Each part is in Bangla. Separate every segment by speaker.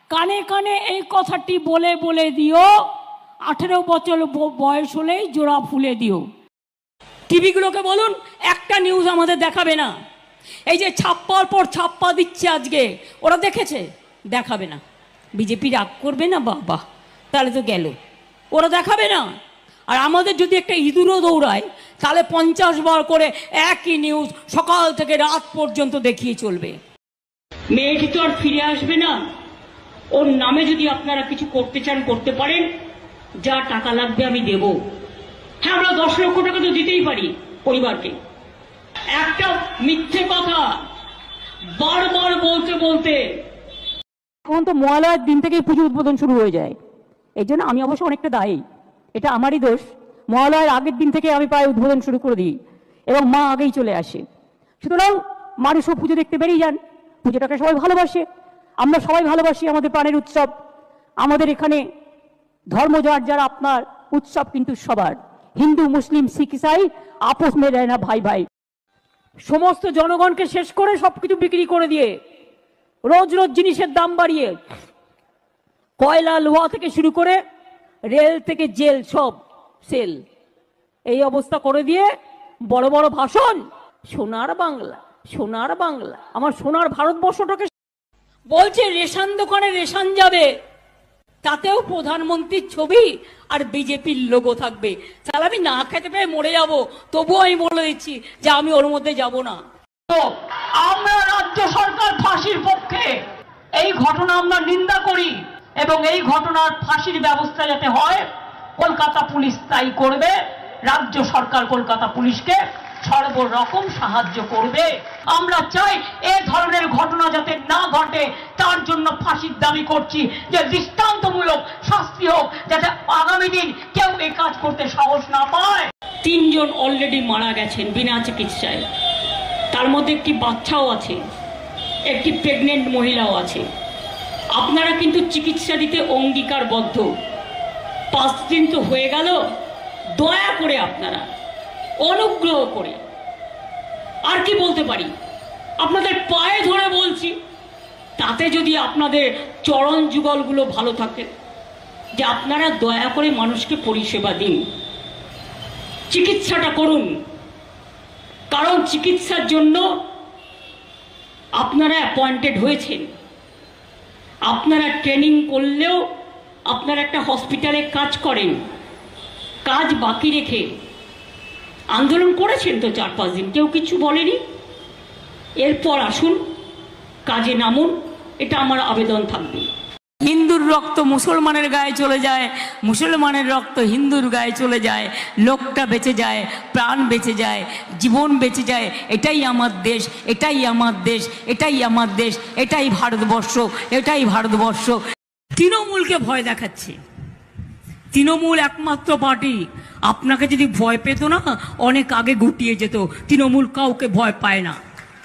Speaker 1: কানে কানে এই কথাটি বলে বলে দিও, 18 বছর বয়স হলেই জোড়া ফুলে দিও। টিভিগুলোকে বলুন একটা নিউজ আমাদের দেখাবে না। এই যে ছাপ্পার পর ছাপ্পা দিচ্ছে আজকে, ওরা দেখেছে? দেখাবে না। বিজেপি রাগ করবে না? বাবা, তাহলে তো গেল, ওরা দেখাবে না। আর আমাদের যদি একটা ইঁদুরও দৌড়ায় তাহলে 50 বার করে একই নিউজ সকাল থেকে রাত পর্যন্ত দেখিয়ে চলবে। মেয়েটি তো আর ফিরে আসবে না। ওর নামে যদি আপনারা কিছু করতে চান করতে পারেন, যা টাকা লাগবে আমি দেব। হ্যাঁ, আমরা 10 লক্ষ টাকা তো দিতেই পারি পরিবারকে। একটা মিথ্যে কথা বারবার বলতে বলতে এখন তো মহালয়ার দিন থেকেই পুজো উদ্বোধন শুরু হয়ে যায়। এই জন্য আমি অবশ্য অনেকটা দায়ী, এটা আমারই দোষ। মহালয়ার আগের দিন থেকে আমি প্রায় উদ্বোধন শুরু করে দিই এবং মা আগেই চলে আসে। সুতরাং মানুষও পুজো দেখতে বেরিয়ে যান। পুজোটাকে সবাই ভালোবাসে, আমরা সবাই ভালোবাসি, আমাদের প্রাণের উৎসব। আমাদের এখানে ধর্ম যার যার, আপনার উৎসব কিন্তু সবার। হিন্দু মুসলিম শিখ ইসাই আপোষ মে রহে না ভাই ভাই। সমস্ত জনগণকে শেষ করে সবকিছু বিক্রি করে দিয়ে, রোজ রোজ জিনিসের দাম বাড়িয়ে, কয়লা লোহা থেকে শুরু করে রেল থেকে জেল সব সেল, এই অবস্থা করে দিয়ে বড় বড় ভাষণ, সোনার বাংলা সোনার বাংলা। আমার সোনার ভারতবর্ষটাকে বলছে রেশন দোকানে রেশন যাবে, তাতেও প্রধানমন্ত্রীর ছবি আর বিজেপির লোগো থাকবে। তাহলে আমি না খেতে পেয়ে মরে যাব, তবুও আমি বলে দিচ্ছি যে আমি ওর মধ্যে যাব না। তো আমরা রাজ্য সরকার ফাঁসির পক্ষে। এই ঘটনা আমরা নিন্দা করি এবং এই ঘটনার ফাঁসির ব্যবস্থা যাতে হয় কলকাতা পুলিশ তাই করবে। রাজ্য সরকার কলকাতা পুলিশকে সর্বরকম সাহায্য করবে। আমরা চাই এ ধরনের ঘটনা যাতে না ঘটে, তার জন্য ফাঁসির দাবি করছি, যে দৃষ্টান্তমূলক শাস্তি হোক, যাতে আগামী দিন কেউ এই কাজ করতে সাহস না পায়। 3 জন অলরেডি মারা গেছেন বিনা চিকিৎসায়, তার মধ্যে একটি বাচ্চাও আছে, একটি প্রেগনেন্ট মহিলাও আছে। আপনারা কিন্তু চিকিৎসা দিতে অঙ্গীকারবদ্ধ। 5 দিন তো হয়ে গেল, দয়া করে আপনারা অনুগ্রহ করে, আর কি বলতে পারি, আপনাদের পায়ে ধরে বলছি, তাতে যদি আপনাদের চরণ যুগলগুলো ভালো থাকে, যে আপনারা দয়া করে মানুষকে পরিষেবা দিন, চিকিৎসাটা করুন। কারণ চিকিৎসার জন্য আপনারা অ্যাপয়েন্টেড হয়েছেন। আপনারা ট্রেনিং করলেও আপনারা একটা হসপিটালে কাজ করেন, কাজ বাকি রেখে আন্দোলন করেছেন তো 4-5 দিন, কেউ কিছু বলেনি। এরপর আসুন, কাজে নামুন, এটা আমার আবেদন থাকবে। হিন্দুর রক্ত মুসলমানের গায়ে চলে যায়, মুসলমানের রক্ত হিন্দুর গায়ে চলে যায়, লোকটা বেঁচে যায়, প্রাণ বেঁচে যায়, জীবন বেঁচে যায়। এটাই আমার দেশ, এটাই আমার দেশ, এটাই আমার দেশ, এটাই ভারতবর্ষ, এটাই ভারতবর্ষ। তৃণমূলকে ভয় দেখাচ্ছে। তৃণমূল একমাত্র পার্টি, আপনাকে যদি ভয় পেত না অনেক আগে গুটিয়ে যেত। তৃণমূল কাউকে ভয় পায় না।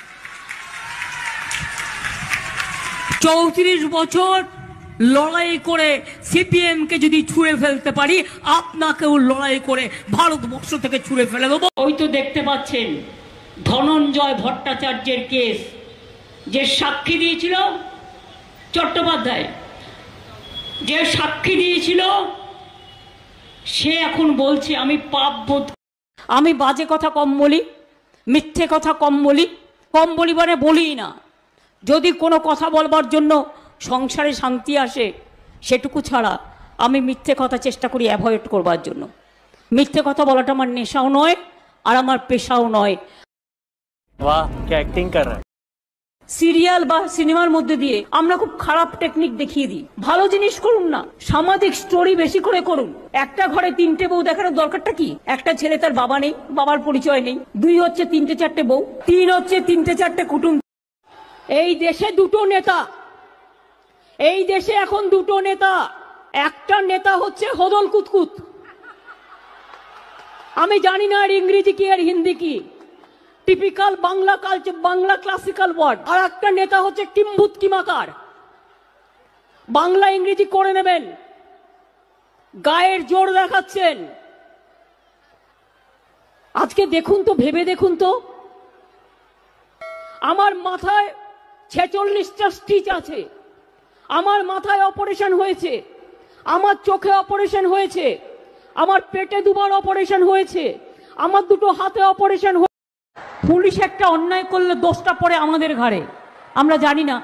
Speaker 1: 34 বছর লড়াই করে সিপিএমকে যদি ছুঁড়ে ফেলতে পারি, আপনাকেও লড়াই করে ভারতবর্ষ থেকে ছুঁড়ে ফেলে দেবো। ওই তো দেখতে পাচ্ছেন ধনঞ্জয় ভট্টাচার্যের কেস, যে সাক্ষী দিয়েছিল চট্টোপাধ্যায়, যে সাক্ষী দিয়েছিল, সে এখন বলছে আমি পাপ বোধ, আমি বাজে কথা কম বলি, মিথ্যে কথা কম বলি, কম বলি মানে বলি না। যদি কোনো কথা বলবার জন্য সংসারে শান্তি আসে সেটুকু ছাড়া আমি মিথ্যে কথা চেষ্টা করি অ্যাভয়েড করবার জন্য। মিথ্যে কথা বলাটা আমার নেশাও নয় আর আমার পেশাও নয়।
Speaker 2: বাহ, কি অ্যাক্টিং কর রহা है।
Speaker 1: সিরিয়াল বা সিনেমার মধ্যে দিয়ে আমরা খুব খারাপ টেকনিক দেখিয়ে দিই। ভালো জিনিস করুন না, সামাজিক স্টোরি বেশি করে করুন। একটা ঘরে 3টে বউ দেখানোর দরকারটা কি? একটা ছেলে তার বাবা নেই, বাবার পরিচয় নেই, 2 হচ্ছে 3টে-4টে বউ, 3 হচ্ছে 3টে-4টে কুটুম। এই দেশে 2টো নেতা, এই দেশে এখন 2টো নেতা। একটা নেতা হচ্ছে হদল কুতকুত, আমি জানি না এর ইংরেজি কি আর হিন্দি কি, typical Bangla culture, Bangla classical word. আর একটা নেতা হচ্ছে কিম্ভূত কিমাকার, বাংলা ইংরেজি করে নেবেন, গায়ের জোর দেখাচ্ছেন। আজকে দেখুন তো, ভেবে দেখুন তো, আমার মাথায় 46টা স্টিচ আছে, আমার মাথায় অপারেশন হয়েছে, আমার চোখে অপারেশন হয়েছে, আমার পেটে দুবার অপারেশন হয়েছে, আমার দুটো হাতে অপারেশন হয়েছে। পুলিশ একটা অন্যায় করলে দোষটা পড়ে আমাদের ঘাড়ে, আমরা জানি না।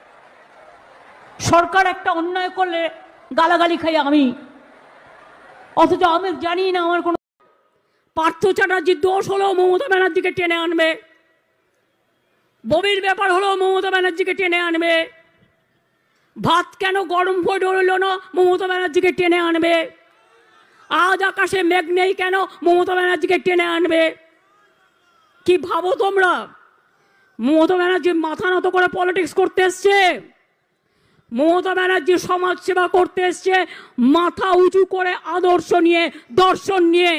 Speaker 1: সরকার একটা অন্যায় করলে গালাগালি খাই আমি, অথচ আমি জানি না আমার কোনো। পার্থ চ্যাটার্জির দোষ হলেও মমতা ব্যানার্জিকে টেনে আনবে, ববির ব্যাপার হলেও মমতা ব্যানার্জিকে টেনে আনবে, ভাত কেন গরম হয়ে রইল না মমতা ব্যানার্জিকে টেনে আনবে, আজ আকাশে মেঘ নেই কেন মমতা ব্যানার্জিকে টেনে আনবে। কি ভাবো তোমরা? মমতা ব্যানার্জি মাথা নত করে পলিটিক্স করতে এসছে, মমতা ব্যানার্জি সমাজ সেবা করতে এসছে মাথা উঁচু করে, আদর্শ নিয়ে, দর্শন নিয়ে।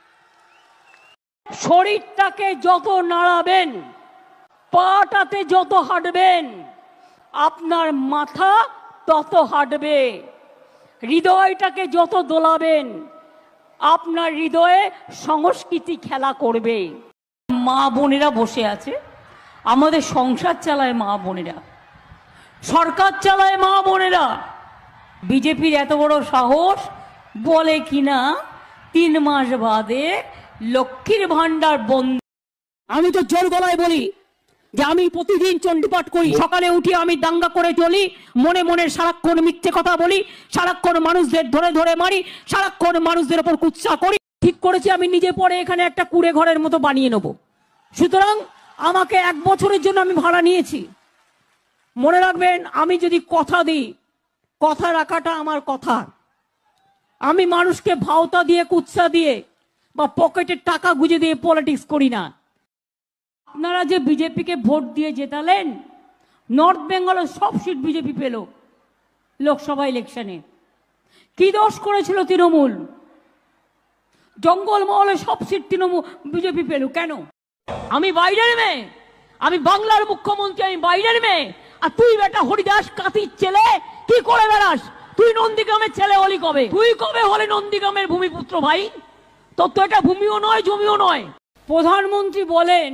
Speaker 1: শরীরটাকে যত নাড়াবেন, পাটাতে যত হাঁটবেন, আপনার মাথা তত হাঁটবে। হৃদয়টাকে যত দোলাবেন, আপনার হৃদয়ে সংস্কৃতি খেলা করবে। মা বোনেরা বসে আছে, আমাদের সংসার চালায় মা বোনেরা, সরকার চালায় মা বোনেরা। বিজেপির এত বড় সাহস, বলে কিনা 3 মাস বাদে লক্ষ্মীর ভান্ডার বন্ধ। আমি তো জোর গলায় বলি যে আমি প্রতিদিন চণ্ডীপাঠ করি, সকালে উঠি আমি দাঙ্গা করে চলি, মনে মনে সারাক্ষণ মিথ্যে কথা বলি, সারাক্ষণ মানুষদের ধরে ধরে মারি, সারাক্ষণ মানুষদের ওপর কুৎসা করি। ঠিক করেছি আমি নিজে পরে এখানে একটা কুড়ে ঘরের মতো বানিয়ে নেব। সুতরাং আমাকে 1 বছরের জন্য আমি ভাড়া নিয়েছি। মনে রাখবেন, আমি যদি কথা দিই, কথা রাখাটা আমার কথা। আমি মানুষকে ভাওতা দিয়ে, কুৎসা দিয়ে বা পকেটের টাকা গুঁজে দিয়ে পলিটিক্স করি না। আপনারা যে বিজেপিকে ভোট দিয়ে জেতালেন, নর্থ বেঙ্গলের সব সিট বিজেপি পেল লোকসভা ইলেকশনে। কি দোষ করেছিল তৃণমূল? জঙ্গলমহলে সব সিট তৃণমূল বিজেপি পেল কেন? আমি বাইরের মেয়ে, আমি বাংলার মুখ্যমন্ত্রী, আমি বাইরের মেয়ে, আর তুই বেটা হরিদাস কাতির ছেলে কি করে বেড়াস? তুই নন্দীগ্রামের ছেলে হলি কবে? তুই কবে হলে নন্দীগ্রামের ভূমিপুত্র ভাই? তোর তো এটা ভূমিও নয়, জমিও নয়। প্রধানমন্ত্রী বলেন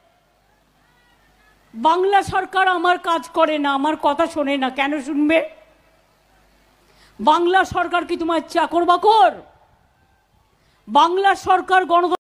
Speaker 1: বাংলা সরকার আমার কাজ করে না, আমার কথা শোনে না। কেন শুনবে? বাংলা সরকার কি তোমার চাকর বাকর? বাংলা সরকার গণতন্ত্র